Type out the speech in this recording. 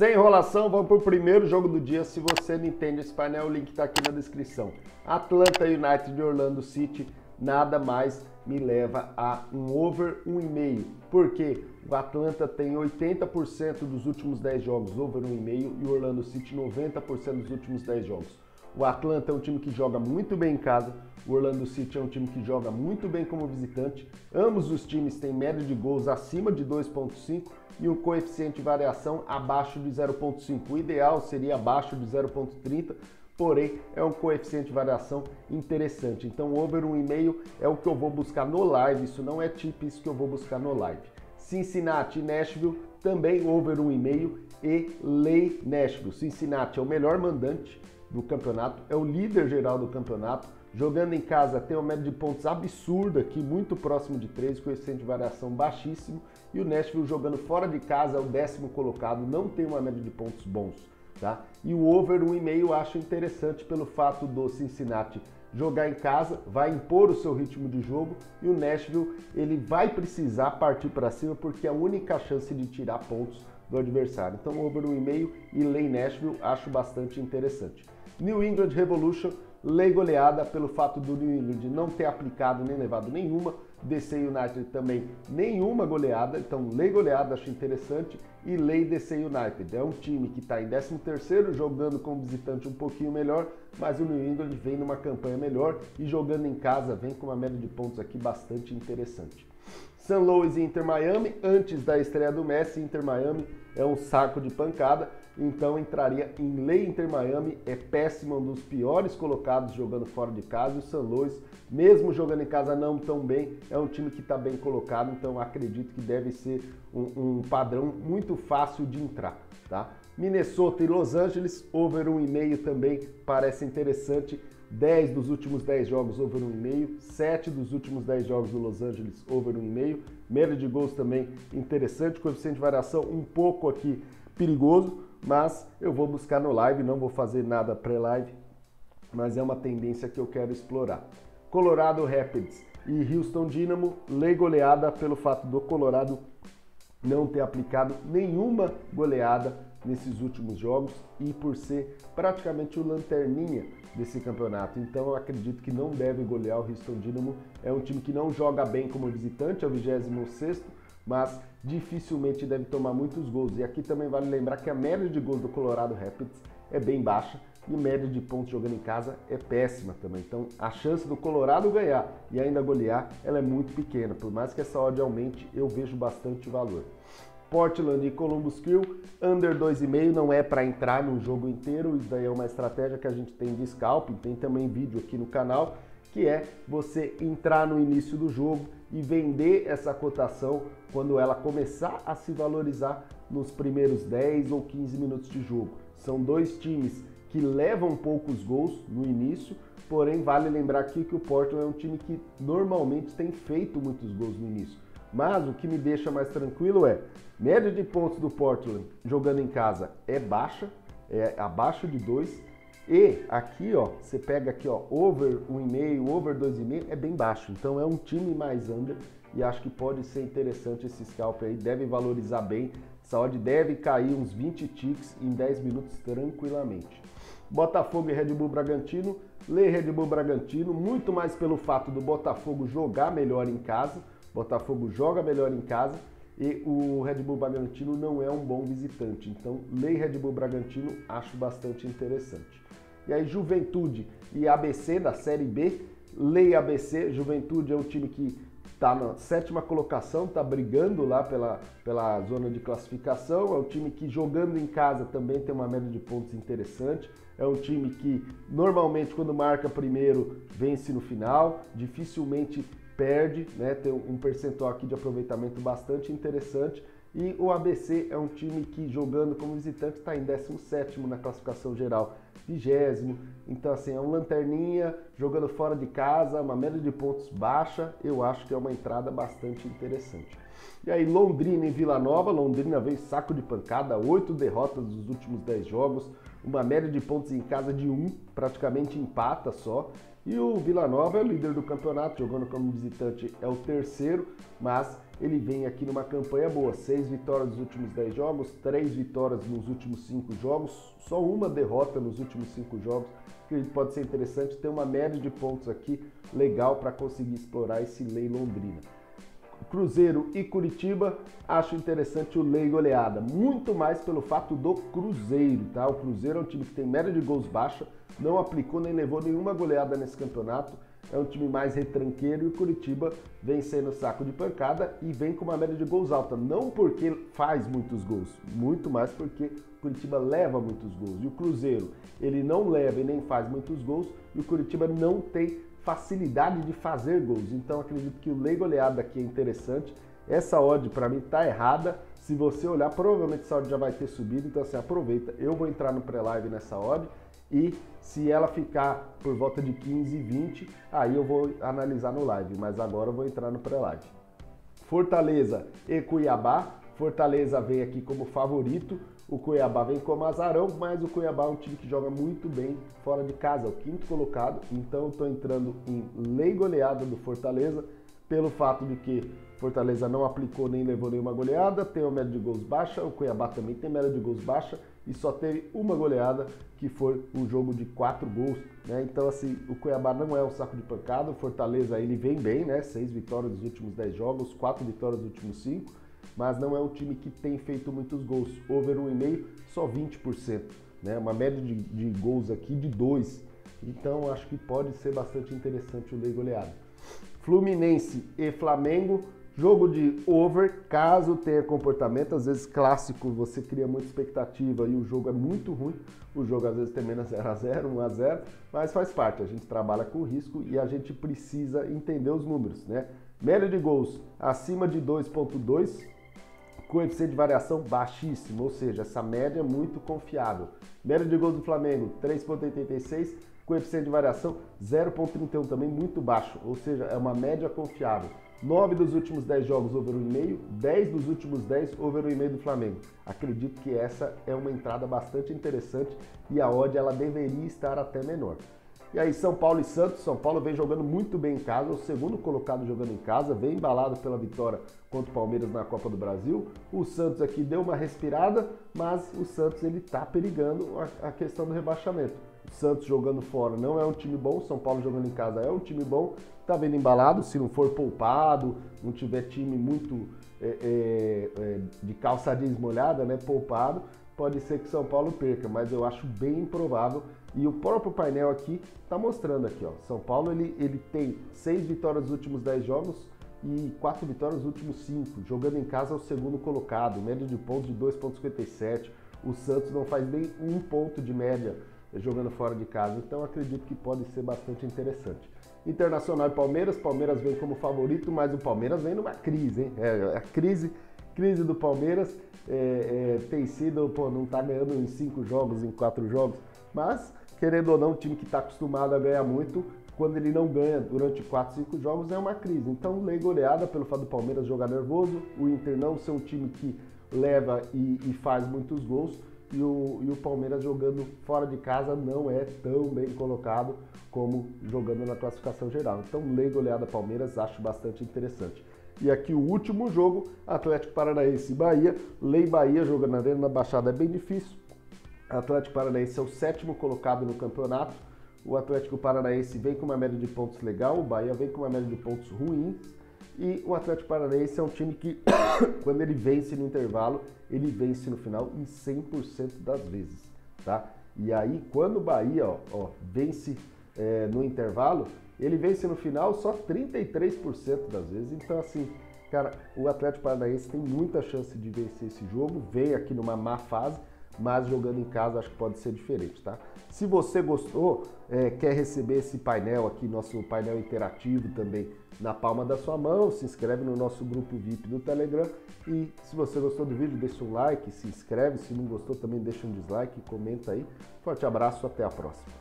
Sem enrolação, vamos para o primeiro jogo do dia. Se você não entende esse painel, o link está aqui na descrição. Atlanta United de Orlando City, nada mais me leva a um over 1,5. Porque o Atlanta tem 80% dos últimos 10 jogos over 1,5 e o Orlando City 90% dos últimos 10 jogos. O Atlanta é um time que joga muito bem em casa, o Orlando City é um time que joga muito bem como visitante. Ambos os times têm média de gols acima de 2,5 e um coeficiente de variação abaixo de 0,5. O ideal seria abaixo de 0,30, porém é um coeficiente de variação interessante. Então over 1,5 é o que eu vou buscar no live, isso não é tip, isso que eu vou buscar no live. Cincinnati e Nashville também over 1,5 e lei Nashville. Cincinnati é o melhor mandante do campeonato, é o líder geral do campeonato, jogando em casa tem uma média de pontos absurda aqui, muito próximo de 3, coeficiente de variação baixíssimo, e o Nashville jogando fora de casa é o 10º colocado, não tem uma média de pontos bons, tá? E o over 1,5 eu acho interessante pelo fato do Cincinnati jogar em casa, vai impor o seu ritmo de jogo, e o Nashville ele vai precisar partir para cima porque é a única chance de tirar pontos do adversário. Então over 1,5 e lei Nashville acho bastante interessante. New England Revolution, lei goleada pelo fato do New England não ter aplicado nem levado nenhuma, DC United também nenhuma goleada, então lei goleada acho interessante e lei DC United. É um time que está em 13º, jogando como visitante um pouquinho melhor, mas o New England vem numa campanha melhor e jogando em casa vem com uma média de pontos aqui bastante interessante. St. Louis e Inter Miami, antes da estreia do Messi, Inter Miami é um saco de pancada, então entraria em lei Inter Miami, é péssimo, um dos piores colocados jogando fora de casa, e o St. Louis, mesmo jogando em casa não tão bem, é um time que está bem colocado, então acredito que deve ser um padrão muito fácil de entrar, tá? Minnesota e Los Angeles, over 1,5 também parece interessante. 10 dos últimos 10 jogos over 1,5, 7 dos últimos 10 jogos do Los Angeles over 1,5, média de gols também interessante, coeficiente de variação um pouco aqui perigoso, mas eu vou buscar no live, não vou fazer nada pré-live, mas é uma tendência que eu quero explorar. Colorado Rapids e Houston Dynamo, lei goleada pelo fato do Colorado não ter aplicado nenhuma goleada nesses últimos jogos e por ser praticamente o lanterninha desse campeonato. Então eu acredito que não deve golear o Houston Dynamo. É um time que não joga bem como visitante, é o 26º, mas dificilmente deve tomar muitos gols. E aqui também vale lembrar que a média de gols do Colorado Rapids é bem baixa e a média de pontos jogando em casa é péssima também. Então a chance do Colorado ganhar e ainda golear, ela é muito pequena. Por mais que essa odd aumente, eu vejo bastante valor. Portland e Columbus Crew, under 2,5 não é para entrar no jogo inteiro, isso daí é uma estratégia que a gente tem de scalping, tem também vídeo aqui no canal, que é você entrar no início do jogo e vender essa cotação quando ela começar a se valorizar nos primeiros 10 ou 15 minutos de jogo. São dois times que levam poucos gols no início, porém vale lembrar aqui que o Portland é um time que normalmente tem feito muitos gols no início. Mas o que me deixa mais tranquilo é, média de pontos do Portland jogando em casa é baixa, é abaixo de 2. E aqui, ó, você pega aqui, ó, over 1,5, over 2,5, é bem baixo. Então é um time mais under e acho que pode ser interessante esse scalp aí, deve valorizar bem. Essa odd deve cair uns 20 ticks em 10 minutos tranquilamente. Botafogo e Red Bull Bragantino, lei Red Bull Bragantino, muito mais pelo fato do Botafogo jogar melhor em casa. Botafogo joga melhor em casa e o Red Bull Bragantino não é um bom visitante. Então, lei Red Bull Bragantino acho bastante interessante. E aí, Juventude e ABC da Série B, lei ABC. Juventude é um time que está na 7ª colocação, está brigando lá pela zona de classificação. É um time que jogando em casa também tem uma média de pontos interessante. É um time que normalmente quando marca primeiro vence no final, dificilmente perde, né? Tem um percentual aqui de aproveitamento bastante interessante. E o ABC é um time que jogando como visitante está em 17º na classificação geral, 20º. Então assim, é um lanterninha, jogando fora de casa, uma média de pontos baixa, eu acho que é uma entrada bastante interessante. E aí Londrina e Vila Nova, Londrina veio saco de pancada, 8 derrotas dos últimos 10 jogos, uma média de pontos em casa de 1, praticamente empata só. E o Vila Nova é o líder do campeonato, jogando como visitante é o terceiro, mas ele vem aqui numa campanha boa, 6 vitórias nos últimos 10 jogos, 3 vitórias nos últimos 5 jogos, só uma derrota nos últimos 5 jogos, que pode ser interessante ter uma média de pontos aqui legal para conseguir explorar esse Lei Londrina. Cruzeiro e Curitiba, acho interessante o Lei goleada, muito mais pelo fato do Cruzeiro, tá? O Cruzeiro é um time que tem média de gols baixa, não aplicou nem levou nenhuma goleada nesse campeonato, é um time mais retranqueiro e o Curitiba vem sendo saco de pancada e vem com uma média de gols alta, não porque faz muitos gols, muito mais porque o Curitiba leva muitos gols. E o Cruzeiro, ele não leva e nem faz muitos gols e o Curitiba não tem facilidade de fazer gols. Então acredito que o Lei goleada aqui é interessante. Essa odd para mim tá errada. Se você olhar, provavelmente essa odd já vai ter subido, então assim, aproveita. Eu vou entrar no pré-live nessa odd e se ela ficar por volta de 15, 20, aí eu vou analisar no live, mas agora eu vou entrar no pré-live. Fortaleza e Cuiabá. Fortaleza vem aqui como favorito, o Cuiabá vem como azarão, mas o Cuiabá é um time que joga muito bem fora de casa, é o quinto colocado, então eu estou entrando em Lei goleada do Fortaleza, pelo fato de que Fortaleza não aplicou nem levou nenhuma goleada, tem uma média de gols baixa, o Cuiabá também tem média de gols baixa e só teve uma goleada, que foi um jogo de 4 gols, né? Então assim, o Cuiabá não é um saco de pancada, o Fortaleza ele vem bem, né? 6 vitórias nos últimos 10 jogos, 4 vitórias nos últimos 5, mas não é um time que tem feito muitos gols, over 1,5, só 20%, né? Uma média de gols aqui de 2, então acho que pode ser bastante interessante o Lei goleada. Fluminense e Flamengo, jogo de over, caso tenha comportamento, às vezes clássico você cria muita expectativa e o jogo é muito ruim, o jogo às vezes termina 0-0, 1-0, mas faz parte, a gente trabalha com risco e a gente precisa entender os números, né? Média de gols acima de 2,2, coeficiente de variação baixíssimo, ou seja, essa média é muito confiável. Média de gols do Flamengo 3,86, coeficiente de variação 0,31, também muito baixo, ou seja, é uma média confiável. 9 dos últimos 10 jogos over 1,5, 10 dos últimos 10 over 1,5 do Flamengo. Acredito que essa é uma entrada bastante interessante e a odd ela deveria estar até menor. E aí São Paulo e Santos, São Paulo vem jogando muito bem em casa, o segundo colocado jogando em casa, vem embalado pela vitória contra o Palmeiras na Copa do Brasil. O Santos aqui deu uma respirada, mas o Santos ele tá perigando a questão do rebaixamento. O Santos jogando fora não é um time bom, o São Paulo jogando em casa é um time bom, tá vendo embalado, se não for poupado, não tiver time muito de calça jeans molhada, né, poupado, pode ser que São Paulo perca, mas eu acho bem improvável. E o próprio painel aqui está mostrando aqui, ó, São Paulo ele tem 6 vitórias nos últimos 10 jogos e 4 vitórias nos últimos 5, jogando em casa é o segundo colocado, média de pontos de 2,57, o Santos não faz nem 1 ponto de média jogando fora de casa, então acredito que pode ser bastante interessante. Internacional e Palmeiras, Palmeiras vem como favorito, mas o Palmeiras vem numa crise, hein? A crise do Palmeiras tem sido, não tá ganhando em 5 jogos, em 4 jogos, mas querendo ou não, o time que está acostumado a ganhar muito, quando ele não ganha durante 4, 5 jogos é uma crise. Então, lei goleada pelo fato do Palmeiras jogar nervoso, o Inter não ser um time que leva e faz muitos gols, e o Palmeiras jogando fora de casa não é tão bem colocado como jogando na classificação geral. Então, lei goleada Palmeiras, acho bastante interessante. E aqui o último jogo, Atlético Paranaense e Bahia. Lei Bahia jogando na Arena da Baixada é bem difícil. Atlético Paranaense é o 7º colocado no campeonato. O Atlético Paranaense vem com uma média de pontos legal, o Bahia vem com uma média de pontos ruins. E o Atlético Paranaense é um time que, quando ele vence no intervalo, ele vence no final em 100% das vezes, tá? E aí, quando o Bahia vence no intervalo, ele vence no final só 33% das vezes. Então, assim, cara, o Atlético Paranaense tem muita chance de vencer esse jogo, vem aqui numa má fase, mas jogando em casa acho que pode ser diferente, tá? Se você gostou, quer receber esse painel aqui, nosso painel interativo também na palma da sua mão, se inscreve no nosso grupo VIP do Telegram e se você gostou do vídeo, deixa um like, se inscreve, se não gostou também deixa um dislike, comenta aí. Forte abraço, até a próxima.